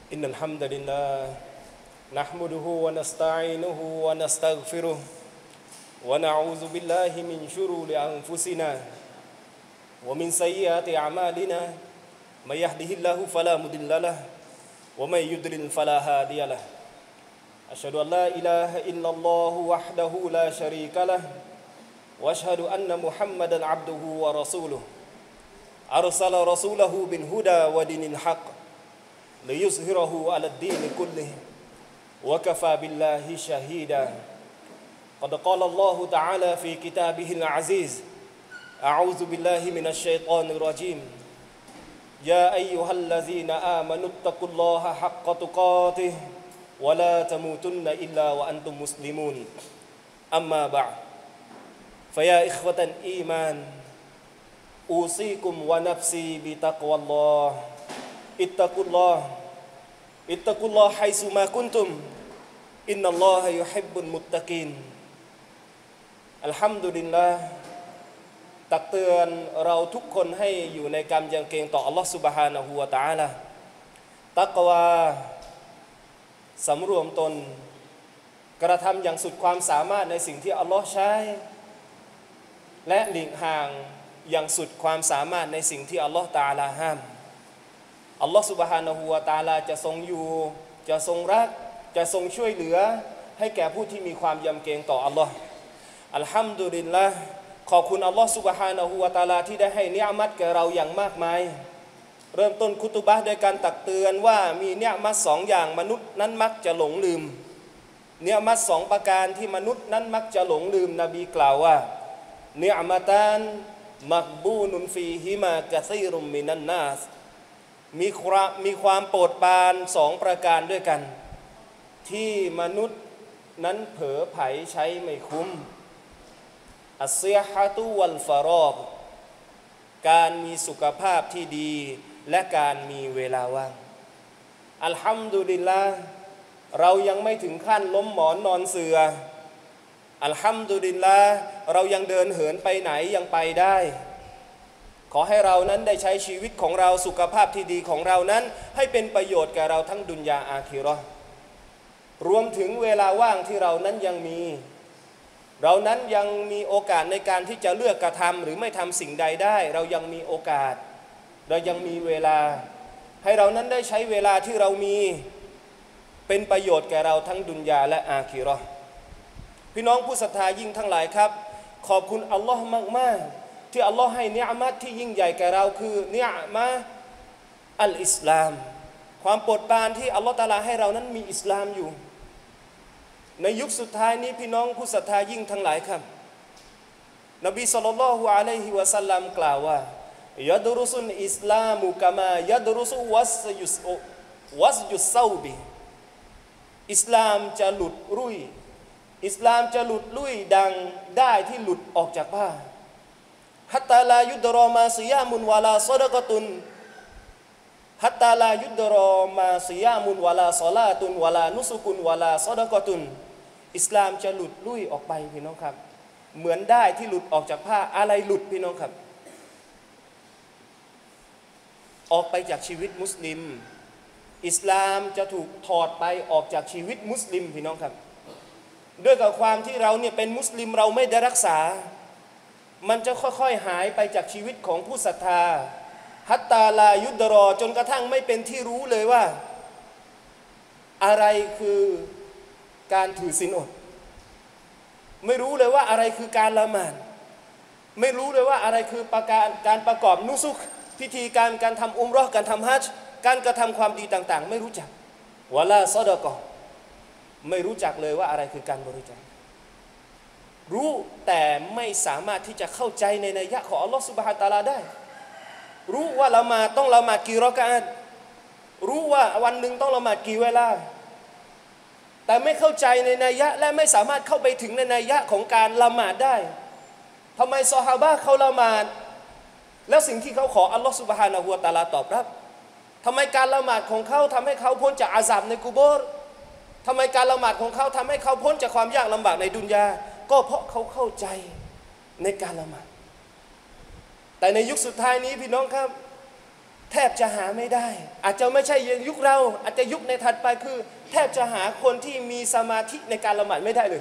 إن الحمد لله نحمده ونستعينه ونستغفره ونعوذ بالله من شرور أنفسنا ومن سيئات أعمالنا من يهده الله فلا مضل له ومن يضلل فلا هادي له أشهد أن لا إله إلا الله وحده لا شريك له وأشهد أن محمدا عبده ورسوله أرسل رسوله بالهدى ودين الحق ليظهره على الدين كله وكفى بالله شهيدا قد قال الله تعالى في كتابه العزيز أعوذ بالله من الشيطان الرجيم يا أيها الذين آمنوا اتقوا الله حق تقاته ولا تموتن إلا وأنتم مسلمون أما بعد فيا إخوة الإيمان أوصيكم ونفسي بتقوى الله اتقوا الله حيثما كنتم إن الله يحب المتقينอัลฮัมดุลิลลาห์ตักเตือนเราทุกคนให้อยู่ในการยำเกรงต่ออัลลอฮฺซุบฮานะฮูวะตะอาลาตักวาสำรวมตนกระทำอย่างสุดความสามารถในสิ่งที่อัลลอฮฺใช้และหลีกห่างอย่างสุดความสามารถในสิ่งที่อัลลอฮฺตะอาลาห้ามอัลลอฮฺซุบฮานะฮูวะตะอาลาจะทรงอยู่จะทรงรักจะทรงช่วยเหลือให้แก่ผู้ที่มีความยำเกรงต่ออัลลอฮฺอัลฮัมดุลิลลาห์ขอบคุณอัลลอฮฺซุบฮานะฮูวะตะอาลาที่ได้ให้เนียมัตแก่เราอย่างมากมายเริ่มต้นคุตุบะห์ด้วยการตักเตือนว่ามีเนียมัตสองอย่างมนุษย์นั้นมักจะหลงลืมเนียมัตสองประการที่มนุษย์นั้นมักจะหลงลืมนบีกล่าวว่าเนียมัตานมักบูนุนฟีฮิมากะซีรุมมินันนาสมีความโปรดปรานสองประการด้วยกันที่มนุษย์นั้นเผลอไผใช้ไม่คุ้มอัสซิฮะตุวัลฟารอฆการมีสุขภาพที่ดีและการมีเวลาว่างอัลฮัมดุลิลลาห์เรายังไม่ถึงขั้นล้มหมอนนอนเสื่ออัลฮัมดุลิลลาห์เรายังเดินเหินไปไหนยังไปได้ขอให้เรานั้นได้ใช้ชีวิตของเราสุขภาพที่ดีของเรานั้นให้เป็นประโยชน์แก่เราทั้งดุนยาอาคิเราะห์รวมถึงเวลาว่างที่เรานั้นยังมีเรานั้นยังมีโอกาสในการที่จะเลือกกระทำหรือไม่ทำสิ่งใดได้เรายังมีโอกาสเรายังมีเวลาให้เรานั้นได้ใช้เวลาที่เรามีเป็นประโยชน์แก่เราทั้งดุนยาและอาคิเราะห์พี่น้องผู้ศรัทธายิ่งทั้งหลายครับขอบคุณอัลลอฮ์มากๆที่อัลลอฮ์ให้เนียมัตที่ยิ่งใหญ่แก่เราคือเนียมะอัลอิสลามความโปรดปรานที่อัลลอฮ์ตะอาลาให้เรานั้นมีอิสลามอยู่ในยุคสุดท้ายนี้พี่น้องผู้ศรัทธายิ่งทั้งหลายครับนบีศ็อลลัลลอฮุอะลัยฮิวะซัลลัมกล่าวว่ายะดรุซุลอิสลามุกะมายะดรุซุวัสยุสซาบิอิสลามจะหลุดรุ่ยอิสลามจะหลุดลุ่ยดังได้ที่หลุดออกจากผ้าฮัตตาลายุดรอมาซิยามุนวะลาซอดะกะตุนฮัตตาลายุดรอมาซิยามุนวะลาศอลาตุนวะลานุสุกุนวะลาซอดะกะตุนอิสลามจะหลุดลุ่ยออกไปพี่น้องครับเหมือนได้ที่หลุดออกจากผ้าอะไรหลุดพี่น้องครับออกไปจากชีวิตมุสลิมอิสลามจะถูกถอดไปออกจากชีวิตมุสลิมพี่น้องครับด้วยกับความที่เราเนี่ยเป็นมุสลิมเราไม่ได้รักษามันจะค่อยๆหายไปจากชีวิตของผู้ศรัทธาฮัตตาลายุดรอจนกระทั่งไม่เป็นที่รู้เลยว่าอะไรคือการถือศีลอดไม่รู้เลยว่าอะไรคือการละหมาดไม่รู้เลยว่าอะไรคือการประกอบนุสุกพิธีการทำอุมเราะห์การทำฮัจญ์การกระทำความดีต่างๆไม่รู้จักวะลาซอดะกอฮ์ไม่รู้จักเลยว่าอะไรคือการบริจาครู้แต่ไม่สามารถที่จะเข้าใจในนัยยะของอัลลอฮฺซุบฮานะฮูวะตะอาลาได้รู้ว่าละหมาดต้องละหมาดกี่รอกะอะฮ์รู้ว่าวันหนึ่งต้องละหมาดกี่เวลาแต่ไม่เข้าใจในนัยยะและไม่สามารถเข้าไปถึงในนัยยะของการละหมาดได้ทำไมซอฮาบะห์เขาละหมาดแล้วสิ่งที่เขาขออัลลอฮฺซุบฮานะฮูวะตะอาลาตอบรับทำไมการละหมาดของเขาทำให้เขาพ้นจากอาซาบในกุโบร์ทำไมการละหมาดของเขาทำให้เขาพ้นจากความยากลำบากในดุนยาก็เพราะเขาเข้าใจในการละหมาดแต่ในยุคสุดท้ายนี้พี่น้องครับแทบจะหาไม่ได้อาจจะไม่ใช่ยุคเราอาจจะยุคในถัดไปคือแทบจะหาคนที่มีสมาธิในการละหมาดไม่ได้เลย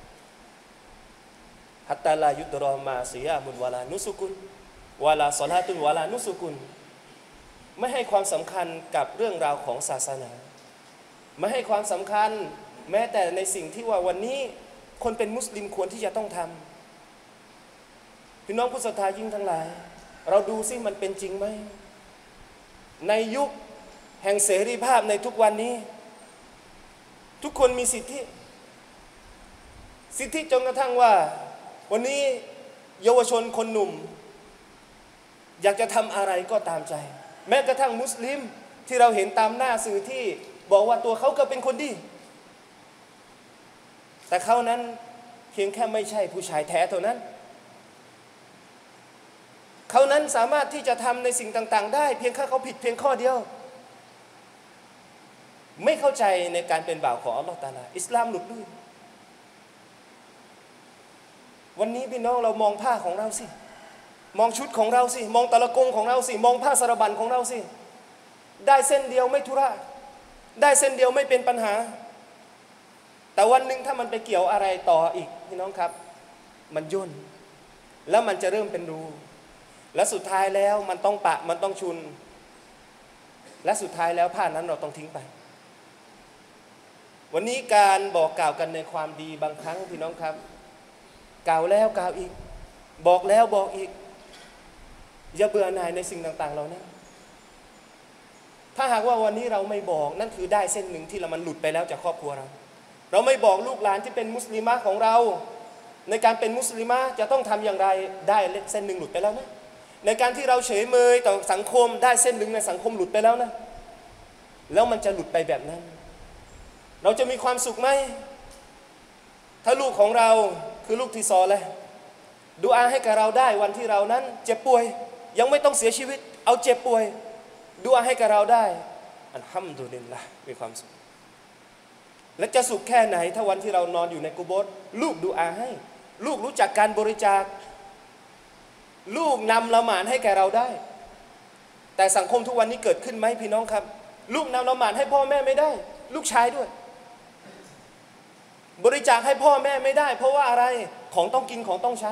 ฮัตตาลายุตรอมาซิยามุนวาลานุสุกุนวาลาศอลาตุนวาลานุสุกุนไม่ให้ความสำคัญกับเรื่องราวของศาสนาไม่ให้ความสำคัญแม้แต่ในสิ่งที่ว่าวันนี้คนเป็นมุสลิมควรที่จะต้องทำพี่น้องผู้ศรัทธายิ่งทั้งหลายเราดูซิมันเป็นจริงไหมในยุคแห่งเสรีภาพในทุกวันนี้ทุกคนมีสิทธิจนกระทั่งว่าวันนี้เยาวชนคนหนุ่มอยากจะทำอะไรก็ตามใจแม้กระทั่งมุสลิมที่เราเห็นตามหน้าสื่อที่บอกว่าตัวเขาก็เป็นคนดีแต่เขานั้นเพียงแค่ไม่ใช่ผู้ชายแท้เท่านั้นเขานั้นสามารถที่จะทำในสิ่งต่างๆได้เพียงแค่เขาผิดเพียงข้อเดียวไม่เข้าใจในการเป็นบ่าวของอัลลอฮฺตะอาลาอิสลามหลุดลุ่ยวันนี้พี่น้องเรามองผ้าของเราสิมองชุดของเราสิมองตะละกงของเราสิมองผ้าสารบัญของเราสิได้เส้นเดียวไม่ทุระได้เส้นเดียวไม่เป็นปัญหาแต่วันหนึ่งถ้ามันไปเกี่ยวอะไรต่ออีกพี่น้องครับมันย่นแล้วมันจะเริ่มเป็นรูและสุดท้ายแล้วมันต้องปะมันต้องชุนและสุดท้ายแล้วผ้านั้นเราต้องทิ้งไปวันนี้การบอกกล่าวกันในความดีบางครั้งพี่น้องครับกล่าวแล้วกล่าวอีกบอกแล้วบอกอีกอย่าเบื่อหน่ายในสิ่งต่างๆเหล่านั้นถ้าหากว่าวันนี้เราไม่บอกนั่นคือได้เส้นหนึ่งที่มันหลุดไปแล้วจากครอบครัวเราไม่บอกลูกหลานที่เป็นมุสลิมะของเราในการเป็นมุสลิมะจะต้องทำอย่างไรได้เส้นหนึ่งหลุดไปแล้วนะในการที่เราเฉยเมยต่อสังคมได้เส้นหนึ่งในสังคมหลุดไปแล้วนะแล้วมันจะหลุดไปแบบนั้นเราจะมีความสุขไหมถ้าลูกของเราคือลูกที่ซอเลยดุอาให้กับเราได้วันที่เรานั้นเจ็บป่วยยังไม่ต้องเสียชีวิตเอาเจ็บป่วยดุอาให้กับเราได้อัลฮัมดุลิลละห์มีความสุขและจะสุขแค่ไหนถ้าวันที่เรานอนอยู่ในกุโบร์ลูกดุอาให้ลูกรู้จักการบริจาคลูกนำละหมาดให้แก่เราได้แต่สังคมทุกวันนี้เกิดขึ้นไหมพี่น้องครับลูกนำละหมาดให้พ่อแม่ไม่ได้ลูกชายด้วยบริจาคให้พ่อแม่ไม่ได้เพราะว่าอะไรของต้องกินของต้องใช้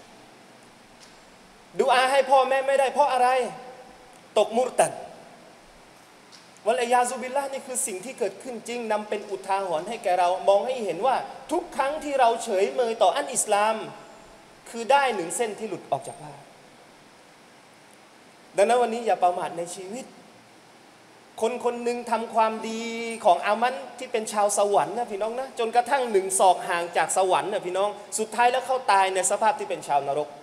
ดุอาให้พ่อแม่ไม่ได้เพราะอะไรตกมุรตัดวัลอยาซุบิลละห์นี่คือสิ่งที่เกิดขึ้นจริงนำเป็นอุทาหรณ์ให้แก่เรามองให้เห็นว่าทุกครั้งที่เราเฉยเมยต่ออันอิสลามคือได้หนึ่งเส้นที่หลุดออกจากผ้าดังนั้นวันนี้อย่าประมาทในชีวิตคนคนหนึ่งทำความดีของอามันที่เป็นชาวสวรรค์นะพี่น้องนะจนกระทั่งหนึ่งศอกห่างจากสวรรค์นะพี่น้องสุดท้ายแล้วเขาตายในสภาพที่เป็นชาวนรก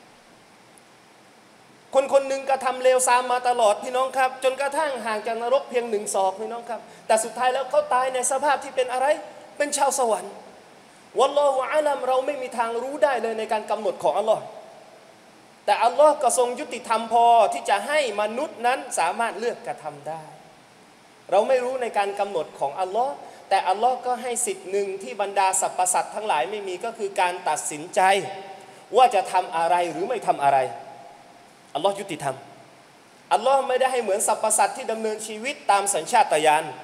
คนคนหนึ่งกระทำเลวทรามมาตลอดพี่น้องครับจนกระทั่งห่างจากนรกเพียงหนึ่งศอกพี่น้องครับแต่สุดท้ายแล้วเขาตายในสภาพที่เป็นอะไรเป็นชาวสวรรค์วัลลอฮุอาลัมเราไม่มีทางรู้ได้เลยในการกำหนดของอัลลอฮ์แต่อัลลอฮ์ก็ทรงยุติธรรมพอที่จะให้มนุษย์นั้นสามารถเลือกกระทำได้เราไม่รู้ในการกำหนดของอัลลอฮ์แต่อัลลอฮ์ก็ให้สิทธิ์หนึ่งที่บรรดาสรรพสัตว์ทั้งหลายไม่มีก็คือการตัดสินใจว่าจะทำอะไรหรือไม่ทำอะไรอัลลอฮ์ยุติธรรมอัลลอฮ์ไม่ได้ให้เหมือนสรรพสัตว์ที่ดำเนินชีวิตตามสัญชาตญาณ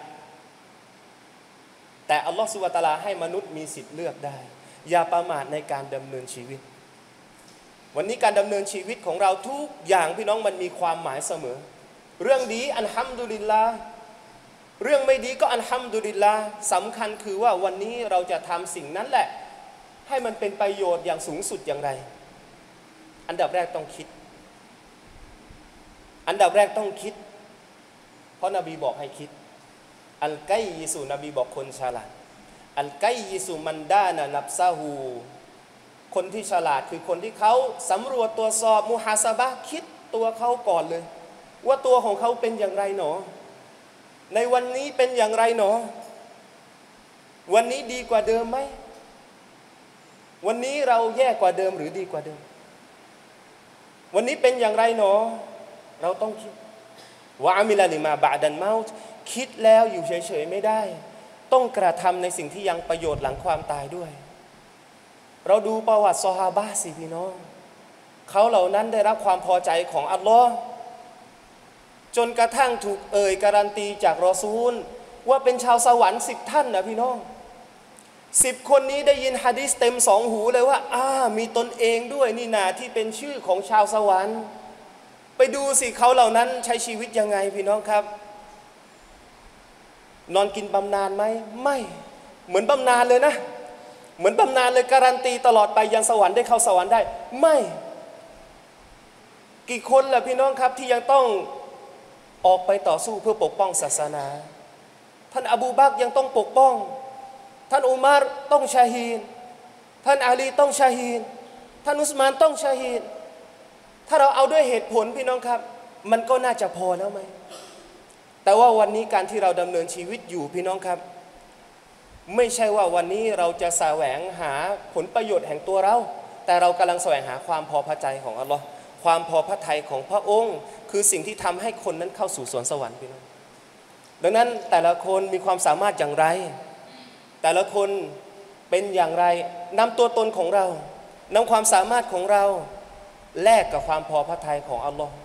แต่อัลลอฮ์ซุบฮานะฮูวะตะอาลาให้มนุษย์มีสิทธิ์เลือกได้อย่าประมาทในการดำเนินชีวิตวันนี้การดำเนินชีวิตของเราทุกอย่างพี่น้องมันมีความหมายเสมอเรื่องดีอัลฮัมดุลิลลาห์เรื่องไม่ดีก็อัลฮัมดุลิลลาห์สำคัญคือว่าวันนี้เราจะทำสิ่งนั้นแหละให้มันเป็นประโยชน์อย่างสูงสุดอย่างไรอันดับแรกต้องคิดเพราะนบีบอกให้คิดอัลกัยยิสุนบีบอกคนฉลาดอัลกัยยิสุมันดานะนับซาฮูคนที่ฉลาดคือคนที่เขาสำรวจตรวจสอบมุฮาซาบะห์คิดตัวเขาก่อนเลยว่าตัวของเขาเป็นอย่างไรหนอในวันนี้เป็นอย่างไรหนอวันนี้ดีกว่าเดิมไหมวันนี้เราแย่กว่าเดิมหรือดีกว่าเดิมวันนี้เป็นอย่างไรหนอเราต้องคิดว่าอามิลาลิมาบะดันเมาต์คิดแล้วอยู่เฉยๆไม่ได้ต้องกระทำในสิ่งที่ยังประโยชน์หลังความตายด้วยเราดูประวัติซอฮาบะห์สิพี่น้องเขาเหล่านั้นได้รับความพอใจของอัลลอฮ์จนกระทั่งถูกการันตีจากรอซูลว่าเป็นชาวสวรรค์10 ท่านนะพี่น้อง10 คนนี้ได้ยินหะดีษเต็ม2 หูเลยว่ามีตนเองด้วยนี่นาที่เป็นชื่อของชาวสวรรค์ไปดูสิเขาเหล่านั้นใช้ชีวิตยังไงพี่น้องครับนอนกินบำนาญไหมไม่เหมือนบำนาญเลยนะเหมือนบำนาญเลยการันตีตลอดไปยังสวรรค์ได้เข้าสวรรค์ได้ไม่กี่คนล่ะพี่น้องครับที่ยังต้องออกไปต่อสู้เพื่อปกป้องศาสนาท่านอบูบักรยังต้องปกป้องท่านอุมัรต้องชาฮีดท่านอาลีต้องชาฮีดท่านอุสมานต้องชาฮีดถ้าเราเอาด้วยเหตุผลพี่น้องครับมันก็น่าจะพอแล้วไหมแต่ว่าวันนี้การที่เราดำเนินชีวิตอยู่พี่น้องครับไม่ใช่ว่าวันนี้เราจะแสวงหาผลประโยชน์แห่งตัวเราแต่เรากำลังแสวงหาความพอพระทัยของอัลลอฮ์ความพอพระทัยของพระองค์คือสิ่งที่ทำให้คนนั้นเข้าสู่สวนสวรรค์พี่น้องดังนั้นแต่ละคนมีความสามารถอย่างไรแต่ละคนเป็นอย่างไรนำตัวตนของเรานำความสามารถของเราแลกกับความพอพระทัยของอัลลอฮ์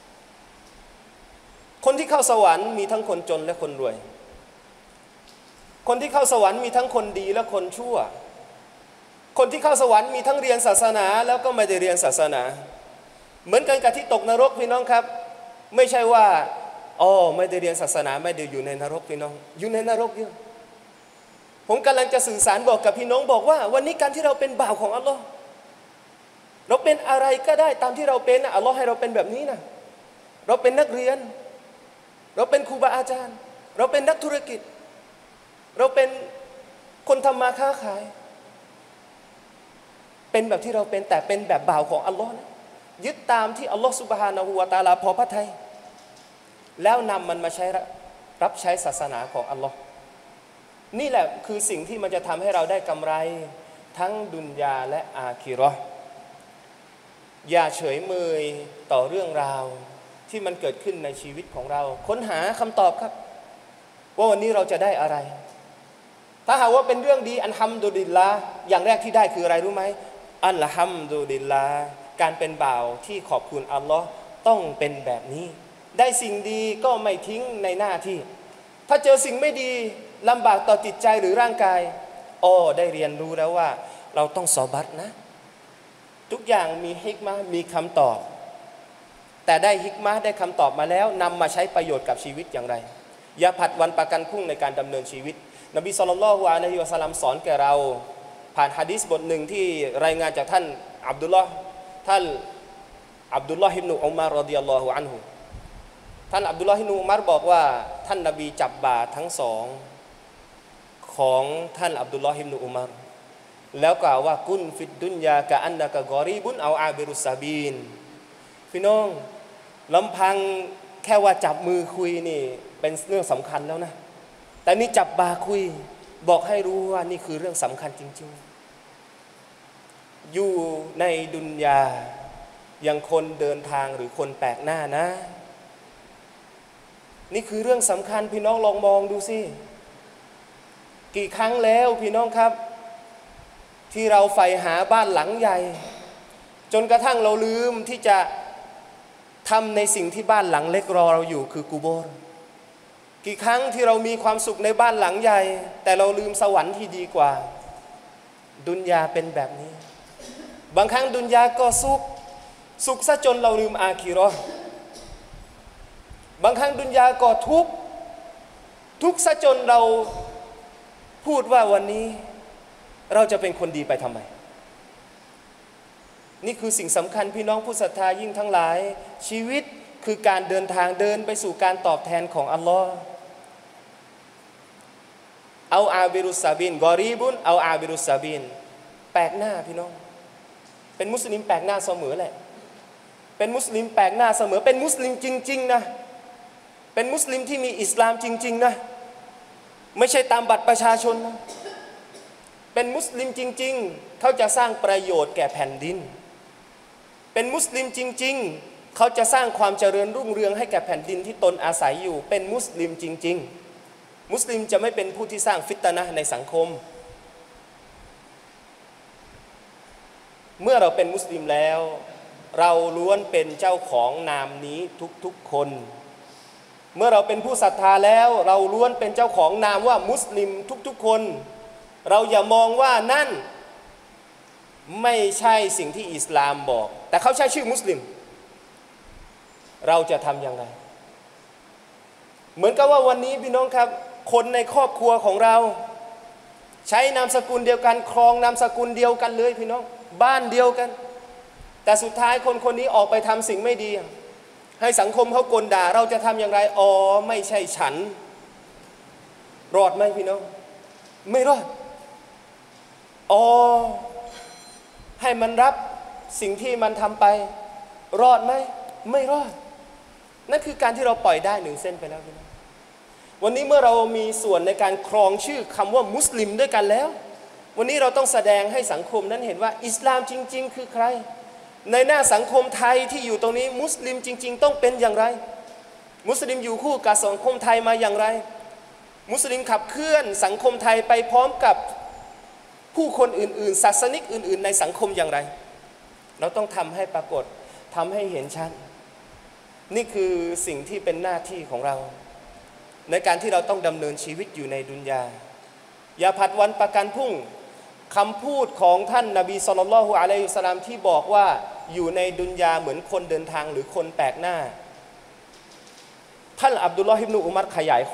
คนที่เข้าสวรรค์มีทั้งคนจนและคนรวยคนที่เข้าสวรรค์มีทั้งคนดีและคนชั่วคนที่เข้าสวรรค์มีทั้งเรียนศาสนาแล้วก็ไม่ได้เรียนศาสนาเหมือนกันกับที่ตกนรกพี่น้องครับไม่ใช่ว่าไม่ได้เรียนศาสนาไม่ได้อยู่ในนรกพี่น้องอยู่ในนรกเยอะผมกำลังจะสื่อสารบอกกับพี่น้องบอกว่าวันนี้การที่เราเป็นบ่าวของอัลลอฮ์เราเป็นอะไรก็ได้ตามที่เราเป็นอัลลอฮ์ให้เราเป็นแบบนี้นะเราเป็นนักเรียนเราเป็นครูบาอาจารย์เราเป็นนักธุรกิจเราเป็นคนทำมาค้าขายเป็นแบบที่เราเป็นแต่เป็นแบบบ่าวของอัลลอฮ์นะยึดตามที่อัลลอฮ์ซุบฮานะฮูวะตะอาลาพอพระทัยแล้วนำมันมาใช้รับใช้ศาสนาของอัลลอฮ์นี่แหละคือสิ่งที่มันจะทำให้เราได้กำไรทั้งดุนยาและอาคิเราะห์อย่าเฉยเมยต่อเรื่องราวที่มันเกิดขึ้นในชีวิตของเราค้นหาคำตอบครับว่าวันนี้เราจะได้อะไรถ้าหากว่าเป็นเรื่องดีอัลฮัมดุลิลลาห์อย่างแรกที่ได้คืออะไรรู้ไหมอัลฮัมดุลิลลาห์การเป็นบ่าวที่ขอบคุณอัลลอฮ์ต้องเป็นแบบนี้ได้สิ่งดีก็ไม่ทิ้งในหน้าที่ถ้าเจอสิ่งไม่ดีลำบากต่อจิตใจหรือร่างกายได้เรียนรู้แล้วว่าเราต้องซอบัตนะทุกอย่างมีฮิกมะห์มีคำตอบแต่ได้ฮิกมะห์ได้คำตอบมาแล้วนำมาใช้ประโยชน์กับชีวิตอย่างไรอย่าผัดวันประกันพรุ่งในการดำเนินชีวิตนบีศ็อลลัลลอฮุอะลัยฮิวะซัลลัมสอนแก่เราผ่านหะดีษบทหนึ่งที่รายงานจากท่านอับดุลลอฮ์อิบนุอุมัรรอฎิยัลลอฮุอันฮุท่านอับดุลลอฮ์อิบนุอุมัรบอกว่าท่านนบีจับบ่าทั้งสองของท่านอับดุลลอฮ์อิบนุอุมัรแล้วกล่าวว่ากุนฟิดดุนยากะอันนะกะกอรีบุนเอาอาบิรุสซาบีนพี่น้องลำพังแค่ว่าจับมือคุยนี่เป็นเรื่องสำคัญแล้วนะแต่นี่จับบ่าคุยบอกให้รู้ว่านี่คือเรื่องสำคัญจริงๆอยู่ในดุนยาอย่างคนเดินทางหรือคนแปลกหน้านะนี่คือเรื่องสำคัญพี่น้องลองมองดูสิกี่ครั้งแล้วพี่น้องครับที่เราใฝ่หาบ้านหลังใหญ่จนกระทั่งเราลืมที่จะทำในสิ่งที่บ้านหลังเล็กรอเราอยู่คือกุโบร์กี่ครั้งที่เรามีความสุขในบ้านหลังใหญ่แต่เราลืมสวรรค์ที่ดีกว่าดุนยาเป็นแบบนี้บางครั้งดุนยาก็สุขซะจนเราลืมอาคิเราะห์บางครั้งดุนยาก็ทุกข์ซะจนเราพูดว่าวันนี้เราจะเป็นคนดีไปทำไมนี่คือสิ่งสำคัญพี่น้องผู้ศรัทธายิ่งทั้งหลายชีวิตคือการเดินทางเดินไปสู่การตอบแทนของอัลลอฮ์เอาอาบิรุสซาบินกอรีบุนเอาอาบิรุสซาบินแปลกหน้าพี่น้องเป็นมุสลิมแปลกหน้าเสมอแหละเป็นมุสลิมแปลกหน้าเสมอเป็นมุสลิมจริงๆนะเป็นมุสลิมที่มีอิสลามจริงๆนะไม่ใช่ตามบัตรประชาชนนะเป็นมุสลิมจริงๆเขาจะสร้างประโยชน์แก่แผ่นดินเป็นมุสลิมจริงๆเขาจะสร้างความเจริญรุ่งเรืองให้แก่แผ่นดินที่ตนอาศัยอยู่เป็นมุสลิมจริงๆมุสลิมจะไม่เป็นผู้ที่สร้างฟิตนะห์ในสังคมเมื่อเราเป็นมุสลิมแล้วเราล้วนเป็นเจ้าของนามนี้ทุกๆคนเมื่อเราเป็นผู้ศรัทธาแล้วเราล้วนเป็นเจ้าของนามว่ามุสลิมทุกๆคนเราอย่ามองว่านั่นไม่ใช่สิ่งที่อิสลามบอกแต่เขาใช้ชื่อมุสลิมเราจะทำอย่างไรเหมือนกับว่าวันนี้พี่น้องครับคนในครอบครัวของเราใช้นามสกุลเดียวกันครองนามสกุลเดียวกันเลยพี่น้องบ้านเดียวกันแต่สุดท้ายคนคนนี้ออกไปทำสิ่งไม่ดีให้สังคมเขากลด่าเราจะทำอย่างไรอ๋อไม่ใช่ฉันรอดไหมพี่น้องไม่รอดอ๋อให้มันรับสิ่งที่มันทำไปรอดไหมไม่รอดนั่นคือการที่เราปล่อยได้1เส้นไปแล้วพี่น้องวันนี้เมื่อเรามีส่วนในการครองชื่อคำว่ามุสลิมด้วยกันแล้ววันนี้เราต้องแสดงให้สังคมนั้นเห็นว่าอิสลามจริงๆคือใครในหน้าสังคมไทยที่อยู่ตรงนี้มุสลิมจริงๆต้องเป็นอย่างไรมุสลิมอยู่คู่กับสังคมไทยมาอย่างไรมุสลิมขับเคลื่อนสังคมไทยไปพร้อมกับผู้คนอื่นๆศาสนิกอื่นๆในสังคมอย่างไรเราต้องทำให้ปรากฏทำให้เห็นชัดนี่คือสิ่งที่เป็นหน้าที่ของเราในการที่เราต้องดำเนินชีวิตอยู่ในดุนยาอย่าผัดวันประกันพรุ่งคำพูดของท่านนบีศ็อลลัลลอฮุอะลัยฮิวะซัลลัมที่บอกว่าอยู่ในดุนยาเหมือนคนเดินทางหรือคนแปลกหน้าท่านอับดุลลอฮ์ อิบนุอุมัรขยาย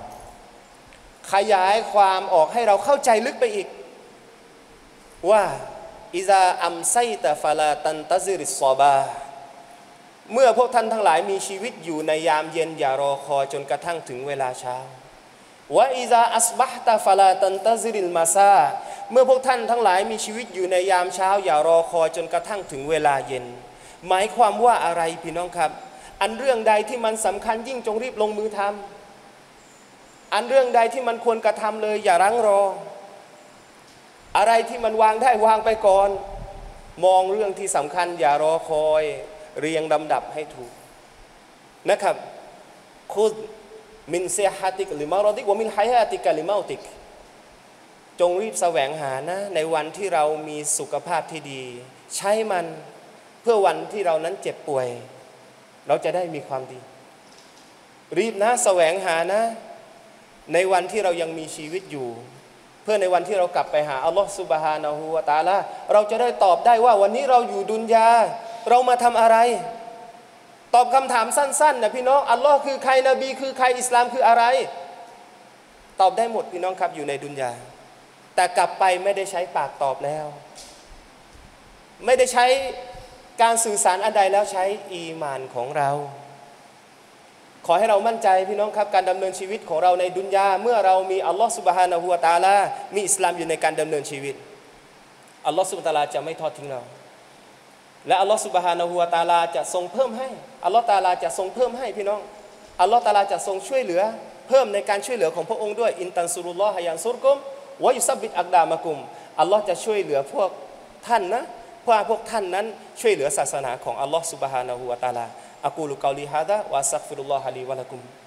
ความออกให้เราเข้าใจลึกไปอีกว่าอิซาอัมไซตะฟะลาตันตะซิริศศอบาเมื่อพวกท่านทั้งหลายมีชีวิตอยู่ในยามเย็นอย่ารอคอยจนกระทั่งถึงเวลาเช้าวะอิซาอัศบะฮ์ตะฟะลาตันตะซิริลมาซาเมื่อพวกท่านทั้งหลายมีชีวิตอยู่ในยามเช้าอย่ารอคอยจนกระทั่งถึงเวลาเย็นหมายความว่าอะไรพี่น้องครับอันเรื่องใดที่มันสำคัญยิ่งจงรีบลงมือทำอันเรื่องใดที่มันควรกระทำเลยอย่ารั้งรออะไรที่มันวางได้วางไปก่อนมองเรื่องที่สำคัญอย่ารอคอยเรียงลำดับให้ถูกนะครับคุดมินเซฮาติกลิมารอดิกวะมินไฮฮาติกลิมาติกจงรีบแสวงหานะในวันที่เรามีสุขภาพที่ดีใช้มันเพื่อวันที่เรานั้นเจ็บป่วยเราจะได้มีความดีรีบนะแสวงหานะในวันที่เรายังมีชีวิตอยู่เพื่อในวันที่เรากลับไปหาอัลลอฮฺซุบฮานะฮูวะตะอาลาเราจะได้ตอบได้ว่าวันนี้เราอยู่ดุนยาเรามาทำอะไรตอบคำถามสั้นๆนะพี่น้องอัลลอฮ์คือใครนบีคือใครอิสลามคืออะไรตอบได้หมดพี่น้องครับอยู่ในดุนยาแต่กลับไปไม่ได้ใช้ปากตอบแล้วไม่ได้ใช้การสื่อสารอันใดแล้วใช้อีหม่านของเราขอให้เรามั่นใจพี่น้องครับการดำเนินชีวิตของเราในดุนยาเมื่อเรามีอัลลอฮฺซุบฮานะฮูวะตะอาลามีอิสลามอยู่ในการดำเนินชีวิตอัลลอฮฺซุบฮานะฮูวะตะอาลาจะไม่ทอดทิ้งเราและอัลลอฮฺซุบฮานะฮูวะตะอาลาจะทรงเพิ่มให้อัลลอฮฺตะอาลาจะทรงเพิ่มให้พี่น้องอัลลอฮฺตะอาลาจะทรงช่วยเหลือเพิ่มในการช่วยเหลือของพระองค์ด้วยอินตันซุรุลลอฮะยันซุรกุมวะยุซับบิตอักดามะกุมอัลลอฮฺจะช่วยเหลือพวกท่านนะเพื่อพวกท่านนั้นช่วยเหลือศาสนาของอัลลอฮฺซุบฮานะฮูวะตะอาลาอะกูลุกอลีฮาดะวะอัสตัฆฟิรุลลอฮะลีวะละกุม